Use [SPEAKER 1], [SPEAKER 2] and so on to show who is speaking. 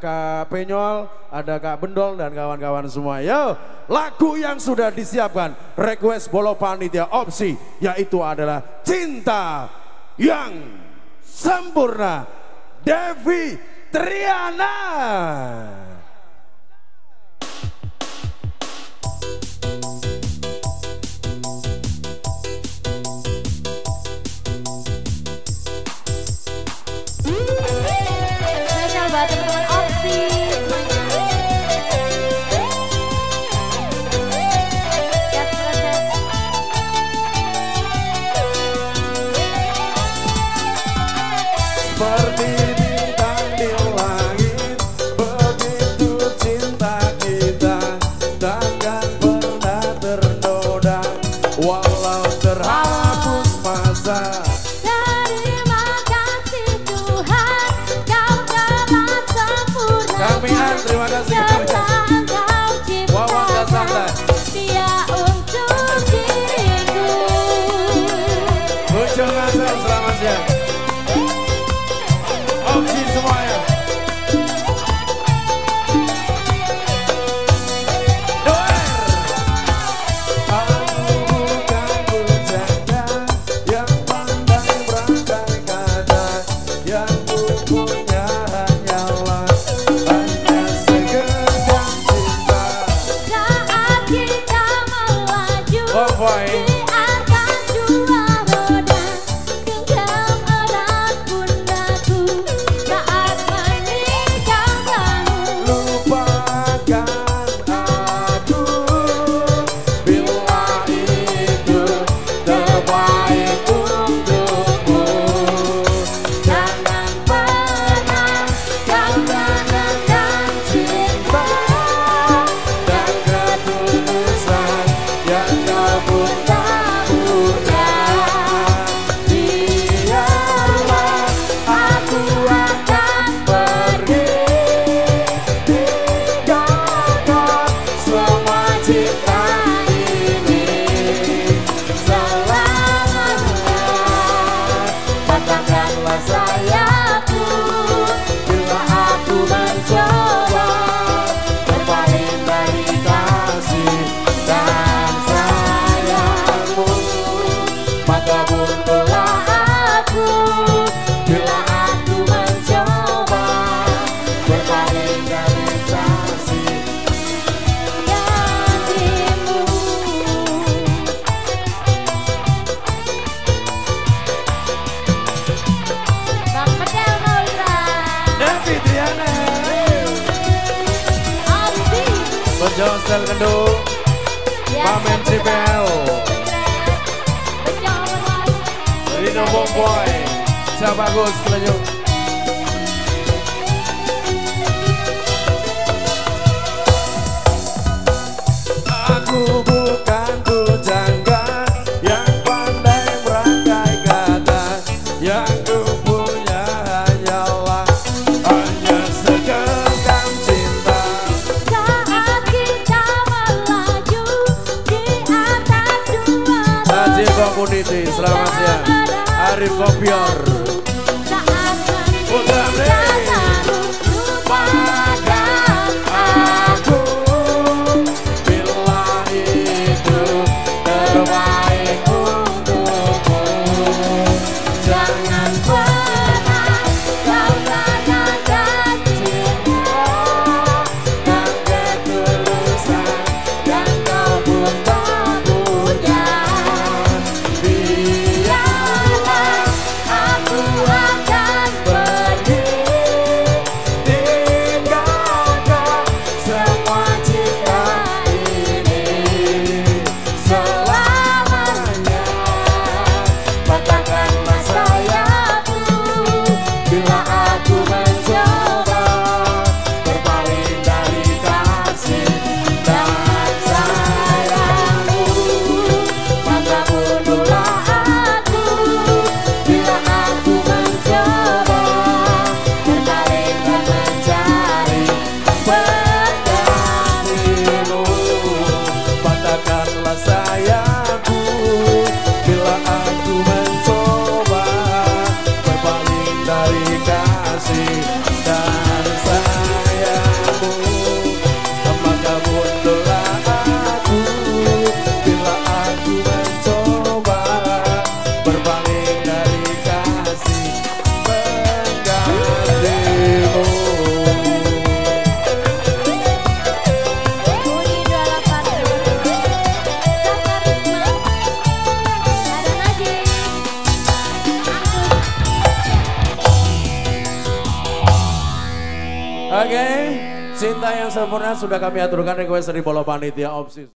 [SPEAKER 1] Kak Penyol, ada Kak Bendol dan kawan-kawan semua. Yo, lagu yang sudah disiapkan request Bolo Panitia opsi yaitu adalah Cinta yang Sempurna, Devi Triana.
[SPEAKER 2] Buat teman-teman opsi semuanya. Gas proses.
[SPEAKER 1] Seperti bintang di langit, begitu cinta kita takkan pernah ternoda, walau terhapus masa. Kamian, terima kasih. Wawan dan santai.
[SPEAKER 2] Dia untuk diriku.
[SPEAKER 1] Ujung Asal, selamat siang. Opsi semuanya. Doer. Aku bukan pujangga yang pandai berangkai kata, yang ku punya hanyalah
[SPEAKER 2] biarkan dua roda genggam erat pundaku saat meninggalkanmu.
[SPEAKER 1] Lupakan aku bila itu terbaik untukmu.
[SPEAKER 2] Jangan pernah kau menentang cinta
[SPEAKER 1] Dan ketulusan yang kau punya.
[SPEAKER 2] Biarlah aku akan pergi,
[SPEAKER 1] tinggalkan semua cinta ini
[SPEAKER 2] selamanya. Patahkanlah sayapku bila aku mencoba berpaling dari kasih dan sayangmu. Maka buntulah aku bila aku mencoba berpaling dari kasih janjimu. Bang Pedel Nolra
[SPEAKER 1] Devi Triana
[SPEAKER 2] Opsi
[SPEAKER 1] Berjosel Kendung Pamen Cipel Rino Bomboy Siap bagus lanjut. Aku bukan pujangga yang pandai merangkai kata, yang ku punya hanyalah hanya segenggam cinta.
[SPEAKER 2] saat kita melaju di atas dua
[SPEAKER 1] Haji
[SPEAKER 2] roda.
[SPEAKER 1] Community, selamat siang. Arif Kopior.
[SPEAKER 2] Saat
[SPEAKER 1] Program
[SPEAKER 2] meninggalkanmu, lupakan
[SPEAKER 1] Aku bila itu terbaik untukmu.
[SPEAKER 2] jangan pernah kau katakan cinta
[SPEAKER 1] Dan ketulusan yang kau pun tak punya.
[SPEAKER 2] biarlah aku
[SPEAKER 1] Oke, cinta yang sempurna sudah kami aturkan request dari Bola Panitia Opsi.